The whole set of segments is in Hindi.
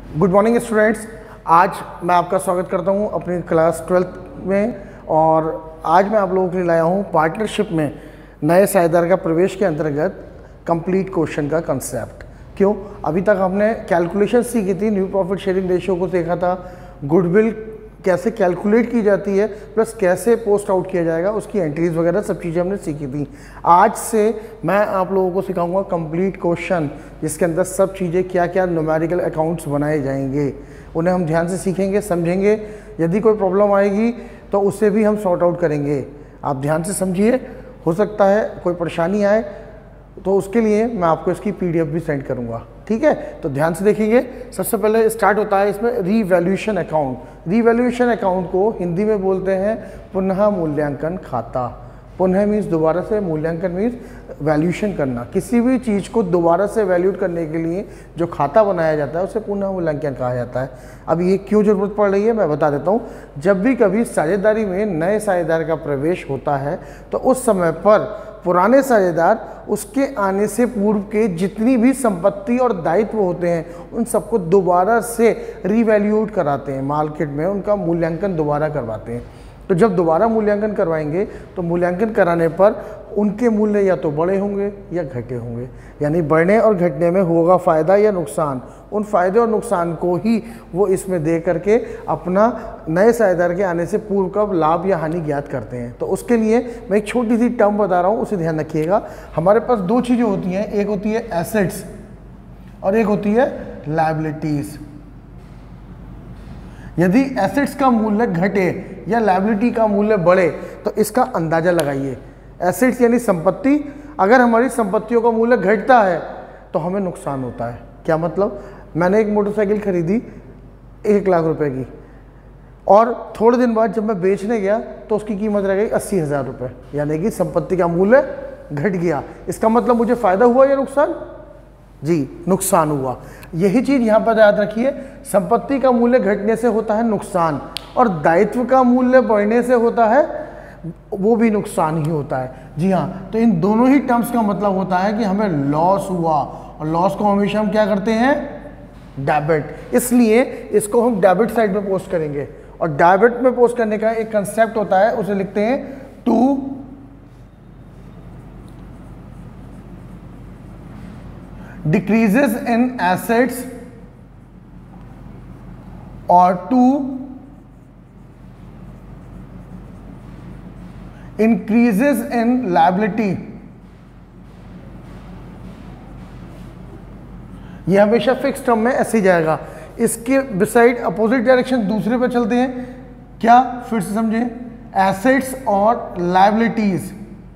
Good morning students. आज मैं आपका स्वागत करता हूं अपनी क्लास 12th में। और आज मैं आप लोगों के लिए लाया हूं पार्टनरशिप में नए साझेदार का प्रवेश के अंतर्गत कंप्लीट क्वेश्चन का कंसेप्ट। क्यों? अभी तक हमने कैलकुलेशन सीखी थी, न्यू प्रॉफिट शेयरिंग रेशियो को देखा था, गुडविल कैसे कैलकुलेट की जाती है, प्लस कैसे पोस्ट आउट किया जाएगा, उसकी एंट्रीज वगैरह सब चीज़ें हमने सीखी थी। आज से मैं आप लोगों को सिखाऊंगा कंप्लीट क्वेश्चन, जिसके अंदर सब चीज़ें क्या क्या न्यूमेरिकल अकाउंट्स बनाए जाएंगे, उन्हें हम ध्यान से सीखेंगे, समझेंगे। यदि कोई प्रॉब्लम आएगी तो उसे भी हम सॉर्ट आउट करेंगे। आप ध्यान से समझिए, हो सकता है कोई परेशानी आए तो उसके लिए मैं आपको इसकी PDF भी सेंड करूंगा। ठीक है, तो ध्यान से देखिए। सबसे पहले स्टार्ट होता है इसमें रीवैल्यूएशन अकाउंट। रीवैल्यूएशन अकाउंट को हिंदी में बोलते हैं पुनः मूल्यांकन खाता। पुनः मीन्स दोबारा से, मूल्यांकन मीन्स वैल्यूएशन करना। किसी भी चीज़ को दोबारा से वैल्यूट करने के लिए जो खाता बनाया जाता है उसे पुनः मूल्यांकन कहा जाता है। अब ये क्यों ज़रूरत पड़ रही है मैं बता देता हूँ। जब भी कभी साझेदारी में नए साझेदार का प्रवेश होता है तो उस समय पर पुराने साझेदार उसके आने से पूर्व के जितनी भी संपत्ति और दायित्व होते हैं उन सबको दोबारा से रीवैल्यूट कराते हैं, मार्केट में उनका मूल्यांकन दोबारा करवाते हैं। तो जब दोबारा मूल्यांकन करवाएंगे तो मूल्यांकन कराने पर उनके मूल्य या तो बढ़े होंगे या घटे होंगे, यानी बढ़ने और घटने में होगा फ़ायदा या नुकसान। उन फायदे और नुकसान को ही वो इसमें दे करके अपना नए साझेदार के आने से पूर्व का लाभ या हानि ज्ञात करते हैं। तो उसके लिए मैं एक छोटी सी टर्म बता रहा हूँ, उसे ध्यान रखिएगा। हमारे पास दो चीज़ें होती हैं, एक होती है एसेट्स और एक होती है लायबिलिटीज़। यदि एसेट्स का मूल्य घटे या लायबिलिटी का मूल्य बढ़े तो इसका अंदाजा लगाइए। एसेट्स यानी संपत्ति, अगर हमारी संपत्तियों का मूल्य घटता है तो हमें नुकसान होता है। क्या मतलब? मैंने एक मोटरसाइकिल खरीदी 1 लाख रुपए की और थोड़े दिन बाद जब मैं बेचने गया तो उसकी कीमत रह गई 80,000 रुपये, यानी कि संपत्ति का मूल्य घट गया। इसका मतलब मुझे फायदा हुआ या नुकसान? जी, नुकसान हुआ। यही चीज़ यहाँ पर याद रखिए, संपत्ति का मूल्य घटने से होता है नुकसान और दायित्व का मूल्य बढ़ने से होता है वो भी नुकसान ही होता है। जी हाँ, तो इन दोनों ही टर्म्स का मतलब होता है कि हमें लॉस हुआ, और लॉस को हमेशा हम क्या करते हैं? डेबिट। इसलिए इसको हम डेबिट साइड में पोस्ट करेंगे। और डेबिट में पोस्ट करने का एक कंसेप्ट होता है, उसे लिखते हैं to decreases in assets or to increases in liability। ये हमेशा फिक्स टर्म में ऐसे ही जाएगा। इसके बिसाइड अपोजिट डायरेक्शन दूसरे पे चलते हैं। क्या? फिर से समझें, एसेट्स और लायबिलिटीज।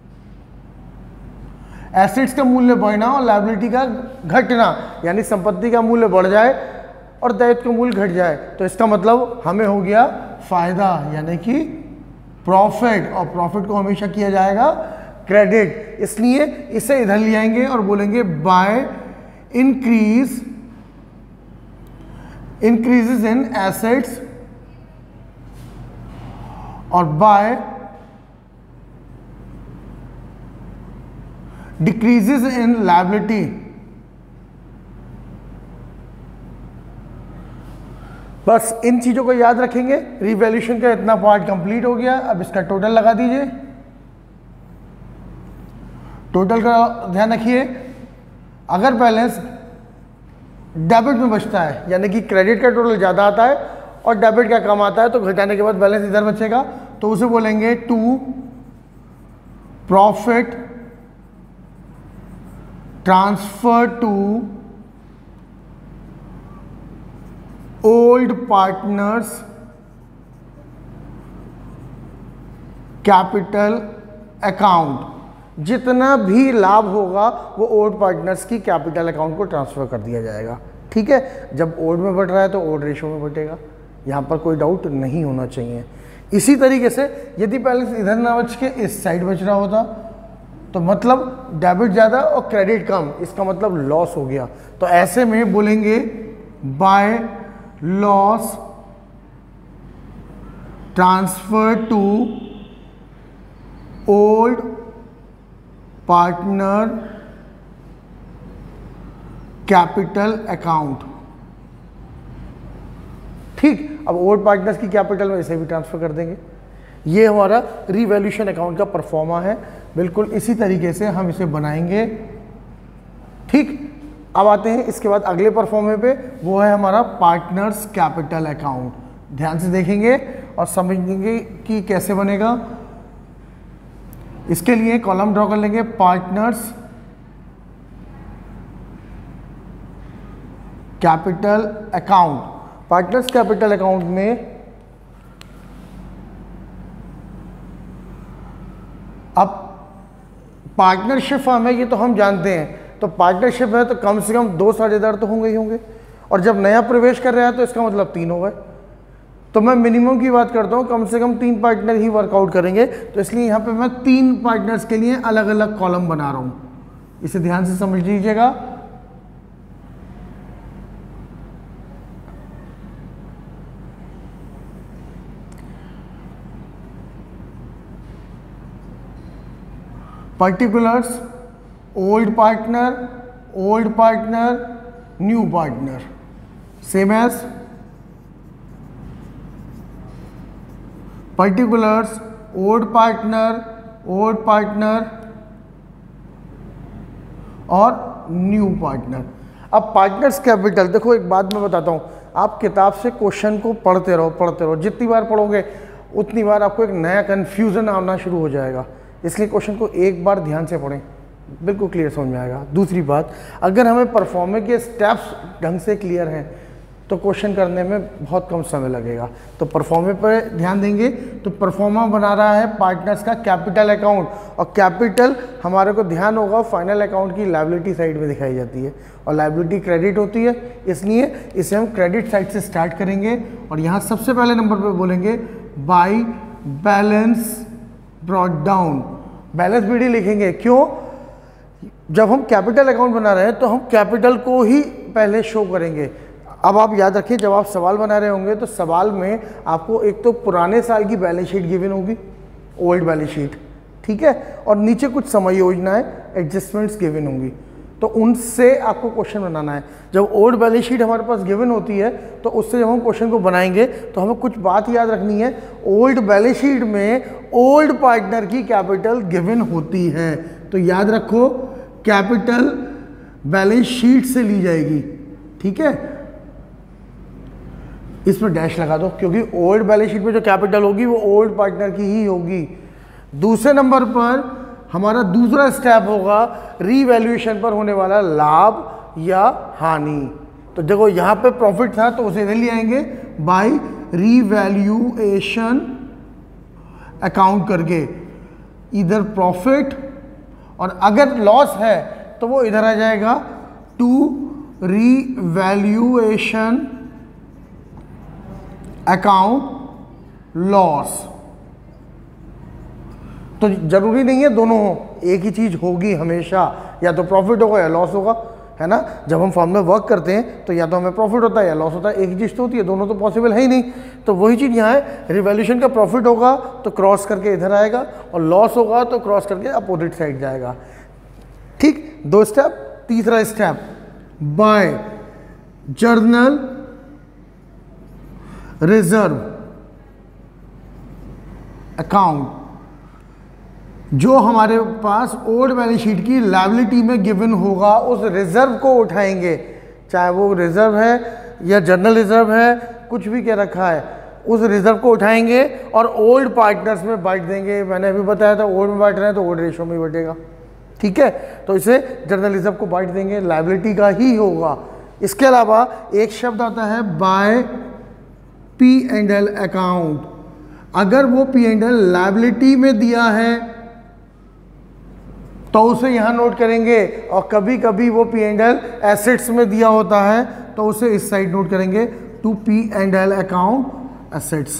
एसेट्स का मूल्य बढ़ना और लायबिलिटी का घटना, यानी संपत्ति का मूल्य बढ़ जाए और दायित्व का मूल्य घट जाए तो इसका मतलब हमें हो गया फायदा, यानी कि प्रॉफिट। और प्रॉफिट को हमेशा किया जाएगा क्रेडिट। इसलिए इसे इधर ले आएंगे और बोलेंगे बाय इंक्रीजेस इन एसेट्स और बाय डिक्रीजेस इन लायबिलिटी। बस इन चीजों को याद रखेंगे। रिवैल्यूएशन का इतना पार्ट कंप्लीट हो गया। अब इसका टोटल लगा दीजिए। टोटल का ध्यान रखिए, अगर बैलेंस डेबिट में बचता है, यानी कि क्रेडिट का टोटल ज़्यादा आता है और डेबिट का कम आता है, तो घटाने के बाद बैलेंस इधर बचेगा, तो उसे बोलेंगे to profit transfer to old partners capital account. जितना भी लाभ होगा वो ओल्ड पार्टनर्स की कैपिटल अकाउंट को ट्रांसफर कर दिया जाएगा। ठीक है, जब ओल्ड में बढ़ रहा है तो ओल्ड रेशो में बढ़ेगा, यहाँ पर कोई डाउट नहीं होना चाहिए। इसी तरीके से यदि बैलेंस इधर ना बच के इस साइड बच रहा होता तो मतलब डेबिट ज़्यादा और क्रेडिट कम, इसका मतलब लॉस हो गया। तो ऐसे में बोलेंगे by loss transfer to old partner capital account. ठीक, अब ओल्ड पार्टनर्स की कैपिटल में इसे भी ट्रांसफर कर देंगे। ये हमारा रीवैल्यूएशन अकाउंट का परफॉर्मा है। बिल्कुल इसी तरीके से हम इसे बनाएंगे। ठीक, अब आते हैं इसके बाद अगले परफॉर्मे पे, वो है हमारा पार्टनर्स कैपिटल अकाउंट। ध्यान से देखेंगे और समझेंगे कि कैसे बनेगा। इसके लिए कॉलम ड्रॉ कर लेंगे, partners capital account. Partners capital account में अब पार्टनरशिप फर्म है, ये तो हम जानते हैं। तो पार्टनरशिप है तो कम से कम 2 साझेदार तो होंगे ही होंगे, और जब नया प्रवेश कर रहा है तो इसका मतलब 3 हो गए। तो मैं मिनिमम की बात करता हूँ, कम से कम 3 पार्टनर ही वर्कआउट करेंगे। तो इसलिए यहाँ पे मैं 3 पार्टनर्स के लिए अलग अलग कॉलम बना रहा हूँ। इसे ध्यान से समझ लीजिएगा। Particulars, old partner, new partner, same as particulars, old partner और न्यू पार्टनर। अब पार्टनर्स कैपिटल, देखो एक बात मैं बताता हूँ, आप किताब से क्वेश्चन को पढ़ते रहो। जितनी बार पढ़ोगे उतनी बार आपको एक नया कन्फ्यूज़न आना शुरू हो जाएगा। इसलिए क्वेश्चन को एक बार ध्यान से पढ़ें, बिल्कुल क्लियर समझ में आएगा। दूसरी बात, अगर हमें परफॉर्मे के स्टेप्स ढंग से क्लियर हैं तो क्वेश्चन करने में बहुत कम समय लगेगा। तो परफॉर्मे पर ध्यान देंगे। तो परफॉर्मा बना रहा है पार्टनर्स का कैपिटल अकाउंट, और कैपिटल हमारे को ध्यान होगा फाइनल अकाउंट की लायबिलिटी साइड में दिखाई जाती है, और लायबिलिटी क्रेडिट होती है, इसलिए इसे हम क्रेडिट साइड से स्टार्ट करेंगे। और यहाँ सबसे पहले नंबर पर बोलेंगे by balance brought down. Balance BD लिखेंगे, क्यों? जब हम कैपिटल अकाउंट बना रहे हैं तो हम कैपिटल को ही पहले शो करेंगे। अब आप याद रखिए, जब आप सवाल बना रहे होंगे तो सवाल में आपको एक तो पुराने साल की बैलेंस शीट गिवन होगी, ओल्ड बैलेंस शीट, ठीक है, और नीचे कुछ समय योजनाएं, एडजस्टमेंट्स गिवन होंगी। तो उनसे आपको क्वेश्चन बनाना है। जब ओल्ड बैलेंस शीट हमारे पास गिवन होती है तो उससे जब हम क्वेश्चन को बनाएंगे तो हमें कुछ बात याद रखनी है। ओल्ड बैलेंस शीट में ओल्ड पार्टनर की कैपिटल गिवन होती है, तो याद रखो कैपिटल बैलेंस शीट से ली जाएगी, ठीक है। इसमें डैश लगा दो, क्योंकि ओल्ड बैलेंस शीट में जो कैपिटल होगी वो ओल्ड पार्टनर की ही होगी। दूसरे नंबर पर हमारा दूसरा स्टेप होगा रीवैल्यूएशन पर होने वाला लाभ या हानि। तो देखो यहाँ पे प्रॉफिट था तो उसे इधर ले आएंगे बाय रीवैल्यूएशन अकाउंट करके, इधर प्रॉफिट, और अगर लॉस है तो वो इधर आ जाएगा टू रीवैल्यूएशन अकाउंट लॉस। तो जरूरी नहीं है दोनों हो, एक ही चीज होगी हमेशा, या तो प्रॉफिट होगा या लॉस होगा, है ना। जब हम फॉर्म में वर्क करते हैं तो या तो हमें प्रॉफिट होता है या लॉस होता है, एक ही चीज तो होती है, दोनों तो पॉसिबल है ही नहीं। तो वही चीज यहाँ है, रिवैल्यूएशन का प्रॉफिट होगा तो क्रॉस करके इधर आएगा, और लॉस होगा तो क्रॉस करके अपोजिट साइड जाएगा, ठीक। 2 स्टेप। तीसरा step by journal reserve account. जो हमारे पास ओल्ड बैलेंस शीट की लायबिलिटी में गिवन होगा उस रिजर्व को उठाएंगे, चाहे वो रिजर्व है या जनरल रिजर्व है, कुछ भी क्या रखा है, उस रिजर्व को उठाएंगे और ओल्ड पार्टनर्स में बांट देंगे। मैंने अभी बताया था ओल्ड में बांट रहे हैं तो ओल्ड रेशो में बटेगा, ठीक है। तो इसे जनरल रिजर्व को बांट देंगे, लायबिलिटी का ही होगा। इसके अलावा एक शब्द आता है बाय P&L अकाउंट। अगर वो P&L लायबिलिटी में दिया है तो उसे यहां नोट करेंगे, और कभी कभी वो P&L एसेट्स में दिया होता है तो उसे इस साइड नोट करेंगे टू P&L अकाउंट एसेट्स।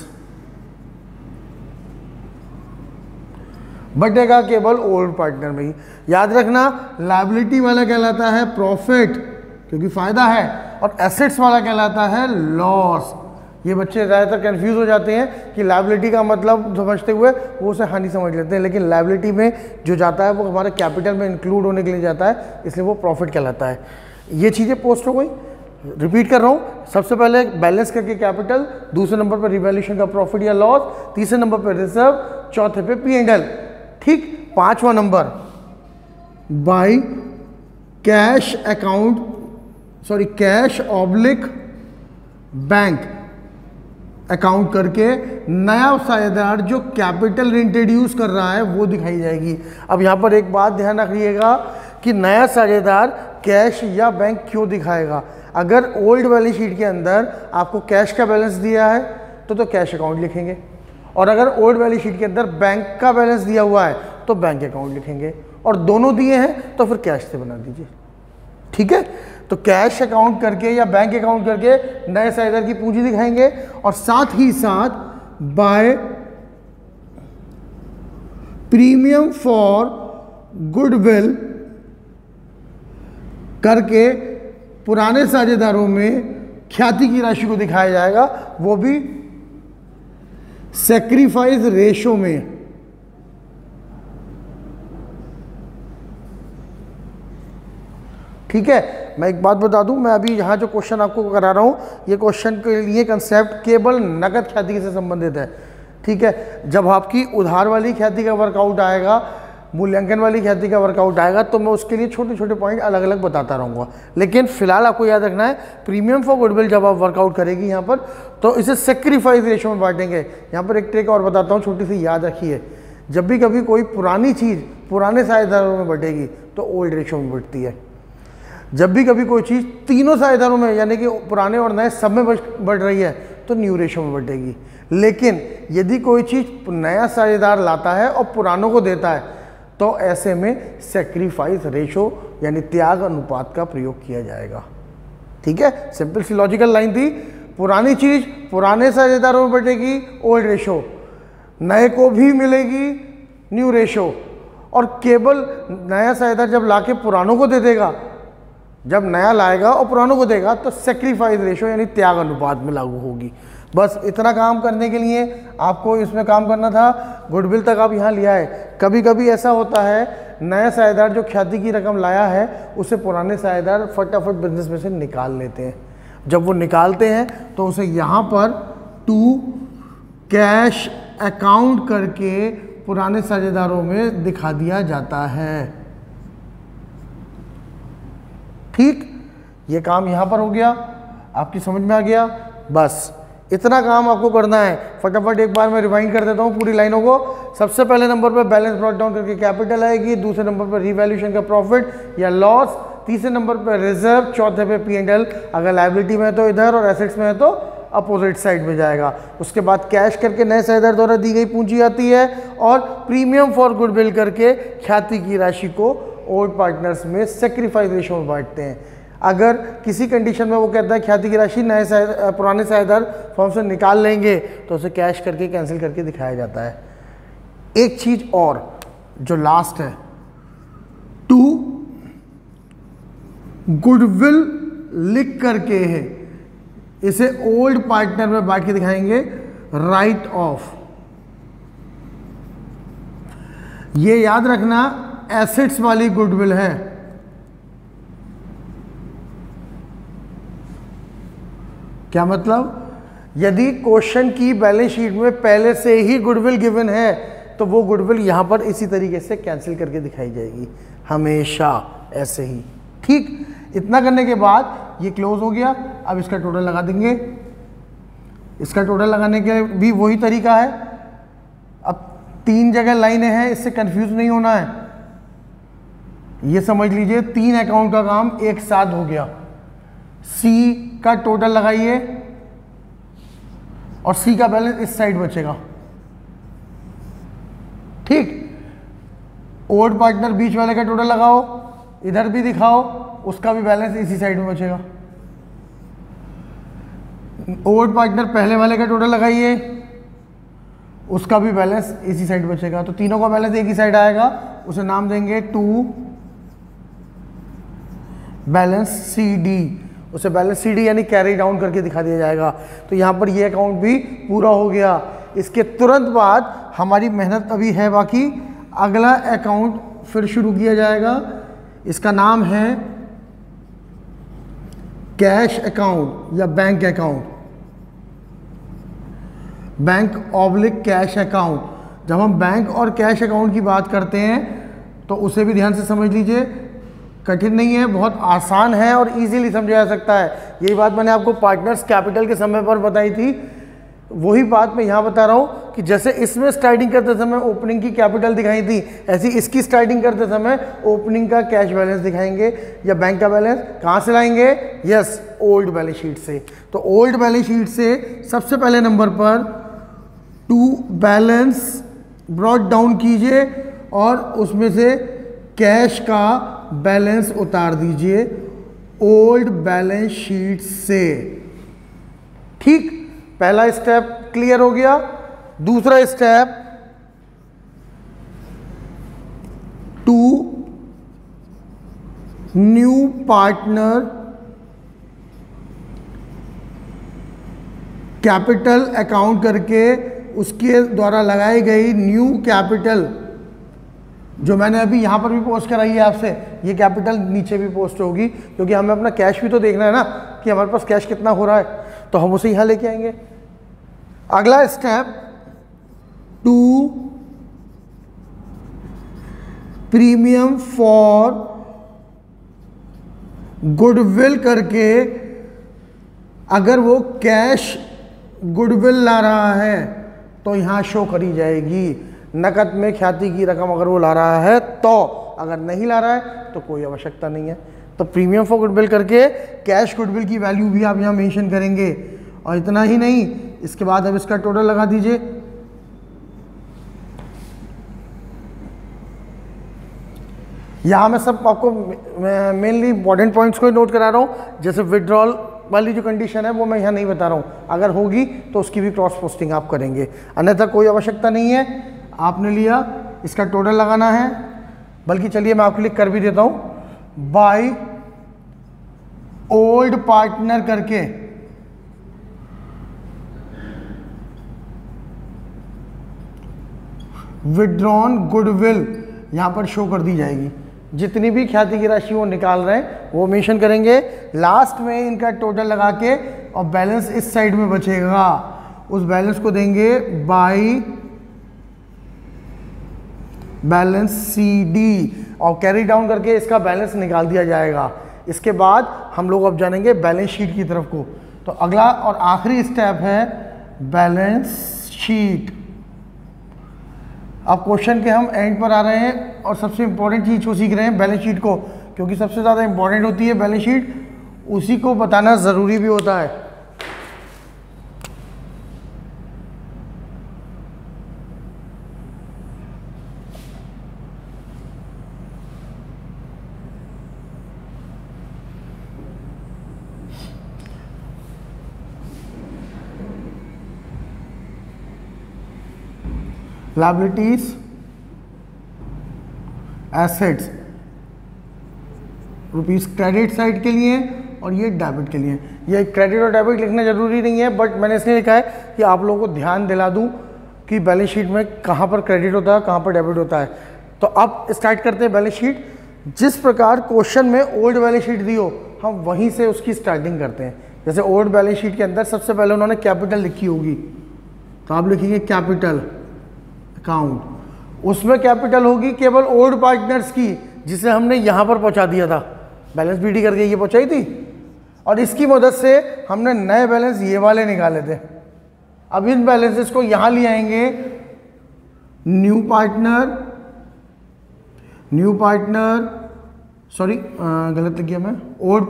बटेगा केवल ओल्ड पार्टनर में ही। याद रखना लायबिलिटी वाला कहलाता है प्रॉफिट क्योंकि फायदा है, और एसेट्स वाला कहलाता है लॉस। ये बच्चे ज़्यादातर कंफ्यूज हो जाते हैं कि लायबिलिटी का मतलब समझते हुए वो उसे हानि समझ लेते हैं, लेकिन लायबिलिटी में जो जाता है वो हमारे कैपिटल में इंक्लूड होने के लिए जाता है, इसलिए वो प्रॉफिट कहलाता है। ये चीज़ें पोस्ट हो गई। रिपीट कर रहा हूँ, सबसे पहले बैलेंस करके कैपिटल, दूसरे नंबर पर रिवैल्यूएशन का प्रॉफिट या लॉस, तीसरे नंबर पर रिजर्व, चौथे पे P&L। ठीक, पांचवा number by cash account, sorry cash oblique bank account करके नया साझेदार जो कैपिटल इंट्रोड्यूस कर रहा है वो दिखाई जाएगी। अब यहाँ पर एक बात ध्यान रखिएगा कि नया साझेदार कैश या बैंक क्यों दिखाएगा। अगर ओल्ड बैलेंस शीट के अंदर आपको कैश का बैलेंस दिया है तो कैश अकाउंट लिखेंगे, और अगर ओल्ड बैलेंस शीट के अंदर बैंक का बैलेंस दिया हुआ है तो बैंक अकाउंट लिखेंगे, और दोनों दिए हैं तो फिर कैश से बना दीजिए। ठीक है, तो कैश अकाउंट करके या बैंक अकाउंट करके नए साझेदार की पूंजी दिखाएंगे, और साथ ही साथ बाय प्रीमियम फॉर गुडविल करके पुराने साझेदारों में ख्याति की राशि को दिखाया जाएगा, वो भी सैक्रिफाइस रेशो में। ठीक है, मैं एक बात बता दूं, मैं अभी यहाँ जो क्वेश्चन आपको करा रहा हूँ ये क्वेश्चन के लिए कंसेप्ट केवल नकद ख्याति से संबंधित है। ठीक है, जब आपकी उधार वाली ख्याति का वर्कआउट आएगा, मूल्यांकन वाली ख्याति का वर्कआउट आएगा, तो मैं उसके लिए छोटे छोटे पॉइंट अलग अलग बताता रहूँगा। लेकिन फिलहाल आपको याद रखना है, प्रीमियम फॉर गुडविल जब आप वर्कआउट करेगी यहाँ पर तो इसे सेक्रीफाइस रेशो में बांटेंगे। यहाँ पर एक ट्रिक और बताता हूँ, छोटी सी याद रखिए, जब भी कभी कोई पुरानी चीज़ पुराने साझेदारों में बटेगी तो ओल्ड रेशो में बटती है। जब भी कभी कोई चीज़ तीनों साझेदारों में यानी कि पुराने और नए सब में बढ़ रही है तो न्यू रेशो में बढ़ेगी। लेकिन यदि कोई चीज़ नया साझेदार लाता है और पुरानों को देता है तो ऐसे में सेक्रीफाइस रेशो यानी त्याग अनुपात का प्रयोग किया जाएगा। ठीक है, सिंपल सी लॉजिकल लाइन थी, पुरानी चीज़ पुराने साझेदारों में बढ़ेगी ओल्ड रेशो, नए को भी मिलेगी न्यू रेशो, और केवल नया साझेदार जब लाके पुरानों को दे देगा, जब नया लाएगा और पुरानों को देगा तो सेक्रीफाइस रेशो यानी त्याग अनुपात में लागू होगी। बस इतना काम करने के लिए आपको इसमें काम करना था। गुडविल तक आप यहाँ लिया है। कभी कभी ऐसा होता है नया साझेदार जो ख्याति की रकम लाया है उसे पुराने साझेदार फटाफट बिजनेस में से निकाल लेते हैं। जब वो निकालते हैं तो उसे यहाँ पर टू कैश अकाउंट करके पुराने साझेदारों में दिखा दिया जाता है। ठीक, ये काम यहाँ पर हो गया, आपकी समझ में आ गया। बस इतना काम आपको करना है। फटाफट एक बार मैं रिवाइंड कर देता हूँ पूरी लाइनों को। सबसे पहले नंबर पर बैलेंस ब्रॉट डाउन करके कैपिटल आएगी, दूसरे नंबर पर रिवैल्यूएशन का प्रॉफिट या लॉस, तीसरे नंबर पर रिजर्व, चौथे पे P&L। अगर लायबिलिटी में है तो इधर और एसेट्स में है तो अपोजिट साइड में जाएगा। उसके बाद कैश करके नए साझेदार द्वारा दी गई पूंजी आती है, और प्रीमियम फॉर गुडविल करके ख्याति की राशि को ओल्ड पार्टनर्स में सेक्रीफाइस रेशो में बांटते हैं। अगर किसी कंडीशन में वो कहता है ख्याति की राशि नए पुराने साझेदार फॉर्म से निकाल लेंगे तो उसे कैश करके कैंसिल करके दिखाया जाता है। एक चीज़ और जो लास्ट है, टू गुडविल लिख करके है, इसे ओल्ड पार्टनर में बांट के दिखाएंगे राइट ऑफ। ये याद रखना एसेट्स वाली गुडविल है। क्या मतलब, यदि क्वेश्चन की बैलेंस शीट में पहले से ही गुडविल गिवन है तो वो गुडविल यहां पर इसी तरीके से कैंसिल करके दिखाई जाएगी, हमेशा ऐसे ही। ठीक, इतना करने के बाद ये क्लोज हो गया। अब इसका टोटल लगा देंगे। इसका टोटल लगाने के भी वही तरीका है। अब 3 जगह लाइनें हैं, इससे कंफ्यूज नहीं होना है। ये समझ लीजिए 3 अकाउंट का काम एक साथ हो गया। सी का टोटल लगाइए और सी का बैलेंस इस साइड बचेगा। ठीक, ओल्ड पार्टनर बीच वाले का टोटल लगाओ, इधर भी दिखाओ, उसका भी बैलेंस इसी साइड में बचेगा। ओल्ड पार्टनर पहले वाले का टोटल लगाइए, उसका भी बैलेंस इसी साइड बचेगा। तो तीनों का बैलेंस एक ही साइड आएगा, उसे नाम देंगे टू बैलेंस सी डी। उसे बैलेंस सी डी यानी कैरी डाउन करके दिखा दिया जाएगा। तो यहाँ पर ये अकाउंट भी पूरा हो गया। इसके तुरंत बाद हमारी मेहनत अभी है बाकी। अगला अकाउंट फिर शुरू किया जाएगा, इसका नाम है कैश अकाउंट या bank account, bank oblique cash account. जब हम बैंक और कैश अकाउंट की बात करते हैं तो उसे भी ध्यान से समझ लीजिए, कठिन नहीं है, बहुत आसान है और इजीली समझा जा सकता है। यही बात मैंने आपको पार्टनर्स कैपिटल के समय पर बताई थी, वही बात मैं यहाँ बता रहा हूँ कि जैसे इसमें स्टार्टिंग करते समय ओपनिंग की कैपिटल दिखाई थी, ऐसी इसकी स्टार्टिंग करते समय ओपनिंग का कैश बैलेंस दिखाएंगे या बैंक का बैलेंस। कहाँ से लाएंगे? यस, ओल्ड बैलेंस शीट से। तो ओल्ड बैलेंस शीट से सबसे पहले नंबर पर टू बैलेंस ब्रॉट डाउन कीजिए और उसमें से कैश का बैलेंस उतार दीजिए ओल्ड बैलेंस शीट से। ठीक, पहला स्टेप क्लियर हो गया। दूसरा step, to new partner capital account करके उसके द्वारा लगाई गई न्यू कैपिटल, जो मैंने अभी यहाँ पर भी पोस्ट कराई है आपसे, ये कैपिटल नीचे भी पोस्ट होगी, क्योंकि हमें अपना कैश भी तो देखना है ना कि हमारे पास कैश कितना हो रहा है, तो हम उसे यहाँ लेके आएंगे। अगला step, to premium for goodwill करके, अगर वो कैश गुडविल ला रहा है तो यहाँ शो करी जाएगी नकद में ख्याति की रकम अगर वो ला रहा है तो, अगर नहीं ला रहा है तो कोई आवश्यकता नहीं है। तो प्रीमियम फॉर गुडविल करके कैश गुडविल की वैल्यू भी आप यहाँ मेंशन करेंगे। और इतना ही नहीं, इसके बाद अब इसका टोटल लगा दीजिए। यहाँ मैं सब आपको मेनली इंपॉर्टेंट पॉइंट्स को नोट करा रहा हूँ, जैसे विड्रॉल वाली जो कंडीशन है वो मैं यहाँ नहीं बता रहा हूँ, अगर होगी तो उसकी भी क्रॉस पोस्टिंग आप करेंगे, अन्यथा कोई आवश्यकता नहीं है। आपने लिया, इसका टोटल लगाना है, बल्कि चलिए मैं आपके लिए कर भी देता हूँ, बाय ओल्ड पार्टनर करके विड्रॉन गुडविल यहाँ पर शो कर दी जाएगी। जितनी भी ख्याति की राशि वो निकाल रहे हैं वो मेंशन करेंगे, लास्ट में इनका टोटल लगा के, और बैलेंस इस साइड में बचेगा, उस बैलेंस को देंगे बाय बैलेंस CD, और कैरी डाउन करके इसका बैलेंस निकाल दिया जाएगा। इसके बाद हम लोग अब जानेंगे बैलेंस शीट की तरफ को। तो अगला और आखिरी स्टेप है बैलेंस शीट। अब क्वेश्चन के हम एंड पर आ रहे हैं और सबसे इंपॉर्टेंट चीज़ को सीख रहे हैं, बैलेंस शीट को, क्योंकि सबसे ज़्यादा इंपॉर्टेंट होती है बैलेंस शीट, उसी को बताना ज़रूरी भी होता है। Liabilities, assets, rupees credit side के लिए और ये डेबिट के लिए। ये क्रेडिट और डेबिट लिखना जरूरी नहीं है, बट मैंने इसलिए लिखा है कि आप लोगों को ध्यान दिला दूं कि बैलेंस शीट में कहाँ पर क्रेडिट होता है, कहाँ पर डेबिट होता है। तो अब स्टार्ट करते हैं बैलेंस शीट। जिस प्रकार क्वेश्चन में ओल्ड बैलेंस शीट दी हो, हम वहीं से उसकी स्टार्टिंग करते हैं। जैसे ओल्ड बैलेंस शीट के अंदर सबसे पहले उन्होंने कैपिटल लिखी होगी, तो आप लिखेंगे कैपिटल अकाउंट, उसमें कैपिटल होगी केवल ओल्ड पार्टनर्स की, जिसे हमने यहाँ पर पहुँचा दिया था, बैलेंस BD करके ये पहुँचाई थी, और इसकी मदद से हमने नए बैलेंस ये वाले निकाले थे। अब इन बैलेंसेस को यहाँ ले आएंगे, न्यू पार्टनर, सॉरी गलत लिख गया मैं, ओल्ड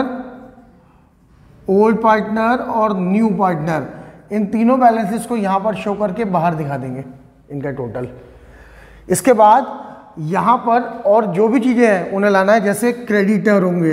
पार्टनर और न्यू पार्टनर, इन तीनों बैलेंसेस को यहाँ पर शो करके बाहर दिखा देंगे इनका टोटल। इसके बाद यहाँ पर और जो भी चीज़ें हैं उन्हें लाना है, जैसे क्रेडिटर होंगे।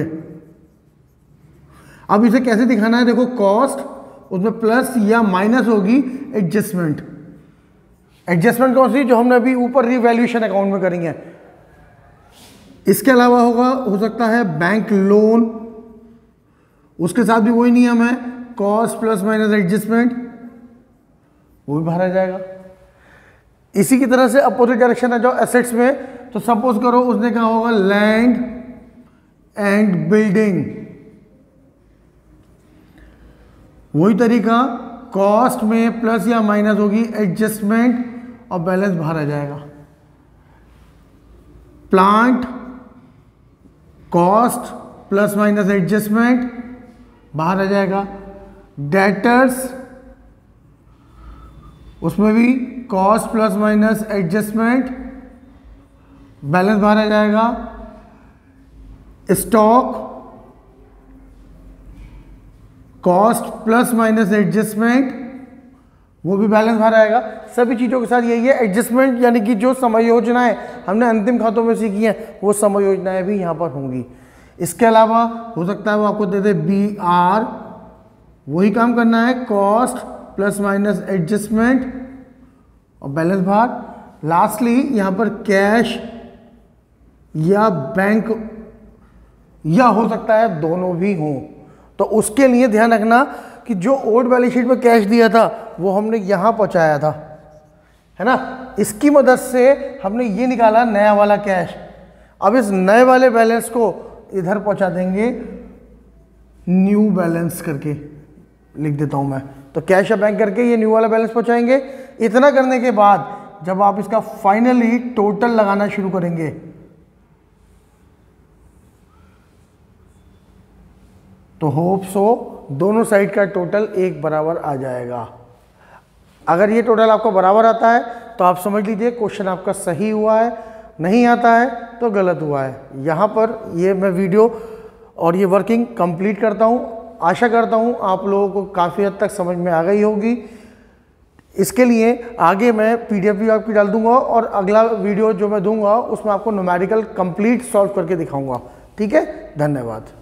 अब इसे कैसे दिखाना है, देखो कॉस्ट, उसमें प्लस या माइनस होगी एडजस्टमेंट। एडजस्टमेंट कौन सी, जो हमने अभी ऊपर रिवैल्यूएशन अकाउंट में करेंगे। इसके अलावा हो सकता है बैंक लोन, उसके साथ भी वही नियम है, कॉस्ट प्लस माइनस एडजस्टमेंट, वो भी बाहर आ जाएगा। इसी की तरह से अपोजिट डायरेक्शन है जो एसेट्स में, तो सपोज करो उसने कहा होगा लैंड एंड बिल्डिंग, वही तरीका, कॉस्ट में प्लस या माइनस होगी एडजस्टमेंट और बैलेंस बाहर आ जाएगा। Plant cost plus minus adjustment बाहर आ जाएगा। डेटर्स उसमें भी cost plus minus adjustment balance बाहर आ जाएगा। Stock cost plus minus adjustment वो भी बैलेंस बाहर आएगा। सभी चीज़ों के साथ यही है एडजस्टमेंट, यानी कि जो समायोजनाएं हमने अंतिम खातों में सीखी हैं वो समायोजनाएं भी यहाँ पर होंगी। इसके अलावा हो सकता है वो आपको दे दे BR, वही काम करना है, कॉस्ट प्लस माइनस एडजस्टमेंट और बैलेंस बाहर। लास्टली यहाँ पर कैश या बैंक, या हो सकता है दोनों भी हों, तो उसके लिए ध्यान रखना कि जो ओल्ड बैलेंस शीट में कैश दिया था वो हमने यहाँ पहुँचाया था, है ना। इसकी मदद से हमने ये निकाला नया वाला कैश। अब इस नए वाले बैलेंस को इधर पहुँचा देंगे, न्यू बैलेंस करके लिख देता हूँ मैं, तो कैश या बैंक करके ये न्यू वाला बैलेंस पहुँचाएंगे। इतना करने के बाद जब आप इसका फाइनली टोटल लगाना शुरू करेंगे तो होप सो दोनों साइड का टोटल एक बराबर आ जाएगा। अगर ये टोटल आपको बराबर आता है तो आप समझ लीजिए क्वेश्चन आपका सही हुआ है, नहीं आता है तो गलत हुआ है। यहाँ पर ये मैं वीडियो और ये वर्किंग कंप्लीट करता हूँ। आशा करता हूँ आप लोगों को काफ़ी हद तक समझ में आ गई होगी। इसके लिए आगे मैं PDF भी आपकी डाल दूंगा और अगला वीडियो जो मैं दूंगा उसमें आपको न्यूमेरिकल कंप्लीट सॉल्व करके दिखाऊंगा। ठीक है, धन्यवाद।